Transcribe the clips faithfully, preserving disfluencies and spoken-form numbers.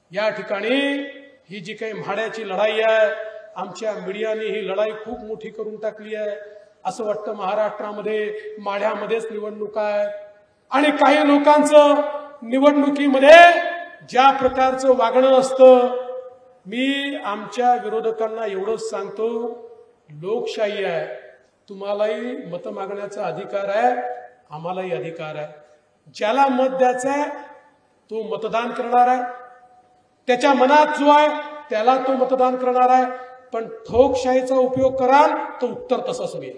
या ठिकाणी ही जी काही म्हाड्याची लढाई आहे, आमच्या मीडियाने ही लढाई खूप मोठी करून टाकली आहे। असं वाटतं महाराष्ट्रामध्ये माढ्यामध्येच निवडणुका आहेत आणि काही लोकांचं निवडणुकीमध्ये ज्या प्रकारचं वागणं असतं। मी आमच्या विरोधकांना एवढंच सांगतो, लोकशाही आहे, तुम्हालाही मत मागण्याचा अधिकार आहे, आम्हालाही अधिकार आहे। ज्याला मत द्यायचं आहे तो मतदान करणार आहे, त्याच्या मनात जो आहे त्याला तो मतदान करणार आहे। पण ठोकशाहीचा उपयोग कराल तर उत्तर तसंच मिळेल।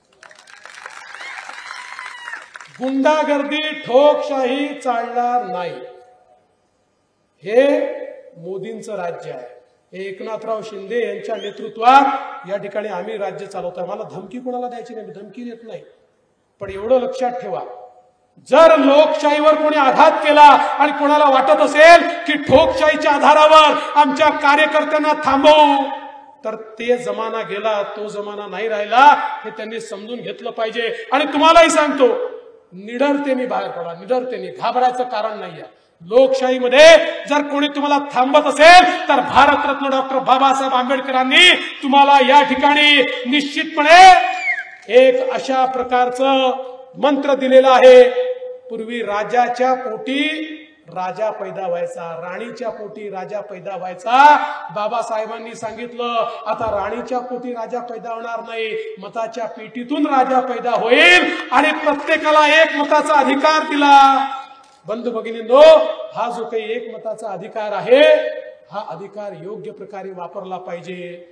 गुंडागर्दी ठोकशाही चालणार नाही। हे मोदींचं राज्य आहे, हे एकनाथराव शिंदे यांच्या नेतृत्वात या ठिकाणी आम्ही राज्य चालवतोय। मला धमकी कोणाला द्यायची नाही, धमकी देत नाही, पण एवढं लक्षात ठेवा, जर लोकशाहीवर कोणी आघात केला आणि कोणाला वाटत असेल की ठोकशाहीच्या आधारावर आमच्या कार्यकर्त्यांना थांबवू, तर ते जमाना गेला, तो जमाना नाही राहिला, हे त्यांनी समजून घेतलं पाहिजे। आणि तुम्हालाही सांगतो, निडरतेने बाहेर पडा, निडरतेने, घाबरायचं कारण नाहीये। लोकशाहीमध्ये जर कोणी तुम्हाला थांबत असेल तर भारतरत्न डॉक्टर बाबासाहेब आंबेडकरांनी तुम्हाला या ठिकाणी निश्चितपणे एक अशा प्रकारचं मंत्र दिलेला आहे। पूर्वी राजाच्या पोटी राजा पैदा व्हायचा, राणीच्या पोटी राजा पैदा व्हायचा। बाबासाहेबांनी सांगितलं, आता राणीच्या पोटी राजा पैदा होणार नाही, मताच्या पेटीतून राजा पैदा होईल आणि प्रत्येकाला एक मताचा अधिकार दिला। बंधू भगिनींनो, हा जो काही एक मताचा अधिकार आहे, हा अधिकार योग्य प्रकारे वापरला पाहिजे।